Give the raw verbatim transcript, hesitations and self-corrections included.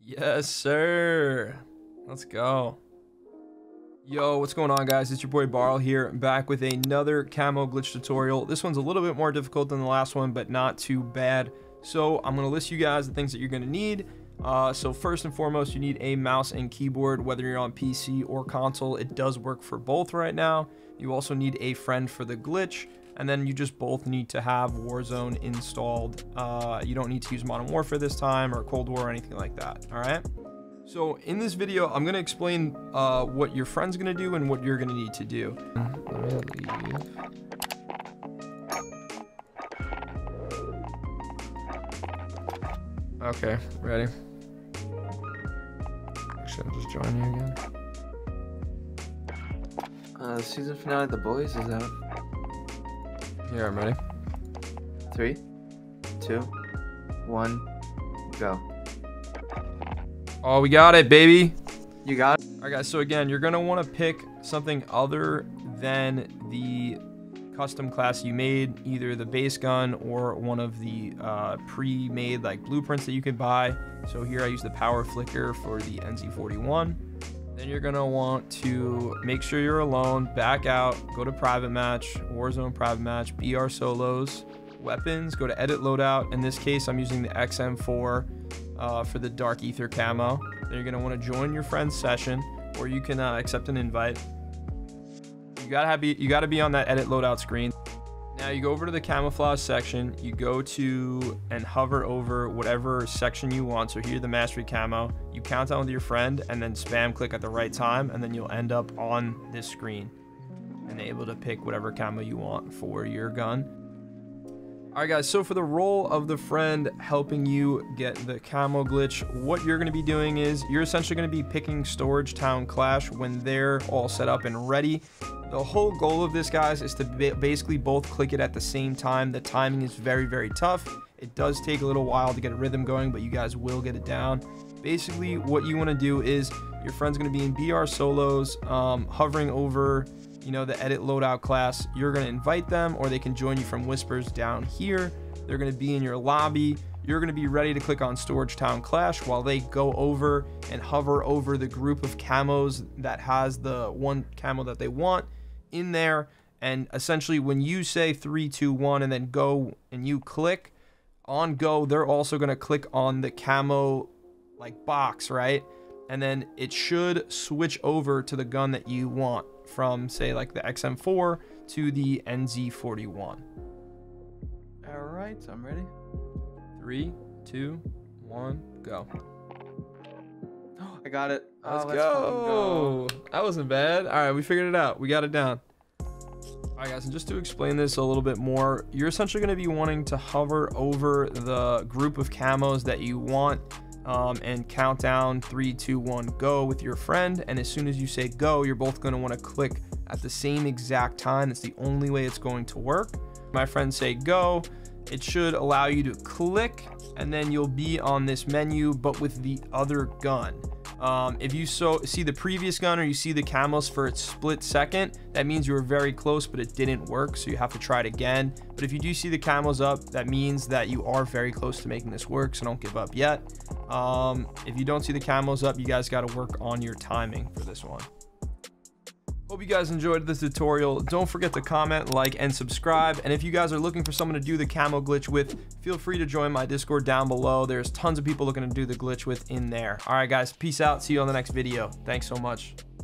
Yes, sir. Let's go. Yo, what's going on, guys? It's your boy Barl here, back with another camo glitch tutorial. This one's a little bit more difficult than the last one, but not too bad. So I'm going to list you guys the things that you're going to need. Uh, so first and foremost, you need a mouse and keyboard, whether you're on P C or console. It does work for both right now. You also need a friend for the glitch. And then you just both need to have Warzone installed. Uh, you don't need to use Modern Warfare this time or Cold War or anything like that. All right. So in this video, I'm going to explain uh, what your friend's going to do and what you're going to need to do. Let me leave. Okay, ready? Actually, I'll just join you again. Uh, season finale of The Boys is out. Here, I'm ready. Three, two, one, go. Oh, we got it, baby. You got it? All right, guys. So again, you're gonna want to pick something other than the custom class you made, either the base gun or one of the uh, pre-made like blueprints that you can buy. So here I use the power flicker for the N Z forty-one. Then you're gonna want to make sure you're alone, back out, go to private match, Warzone private match, B R solos, weapons, go to edit loadout. In this case, I'm using the X M four uh, for the dark ether camo. Then you're gonna want to join your friend's session, or you can uh, accept an invite. You gotta have be you gotta be on that edit loadout screen. Now you go over to the camouflage section, you go to and hover over whatever section you want. So here, the mastery camo, you count down with your friend and then spam click at the right time, and then you'll end up on this screen and able to pick whatever camo you want for your gun. All right, guys, so for the role of the friend helping you get the camo glitch, what you're going to be doing is you're essentially going to be picking Storage Town Clash when they're all set up and ready. The whole goal of this, guys, is to basically both click it at the same time. The timing is very, very tough. It does take a little while to get a rhythm going, but you guys will get it down. Basically, what you want to do is your friend's going to be in B R solos, um, hovering over, you know, the edit loadout class. You're going to invite them, or they can join you from whispers down here. They're going to be in your lobby. You're going to be ready to click on Storage Town Clash while they go over and hover over the group of camos that has the one camo that they want in there. And essentially, when you say three, two, one, and then go and you click on go, they're also going to click on the camo like box, right? And then it should switch over to the gun that you want, from say like the X M four to the N Z forty-one. All right, I'm ready. Three, two, one, go. I got it. Let's oh, go. go. That wasn't bad. All right, we figured it out. We got it down. All right, guys, and just to explain this a little bit more, you're essentially going to be wanting to hover over the group of camos that you want um, and count down three, two, one, go with your friend. And as soon as you say go, you're both going to want to click at the same exact time. That's the only way it's going to work. My friends say go. It should allow you to click, and then you'll be on this menu, but with the other gun. Um, if you so see the previous gun, or you see the camos for its split second, that means you were very close, but it didn't work, so you have to try it again. But if you do see the camos up, that means that you are very close to making this work, so don't give up yet. Um, if you don't see the camos up, you guys got to work on your timing for this one. Hope you guys enjoyed this tutorial. Don't forget to comment, like, and subscribe. And if you guys are looking for someone to do the camo glitch with, feel free to join my Discord down below. There's tons of people looking to do the glitch with in there. All right, guys, peace out. See you on the next video. Thanks so much.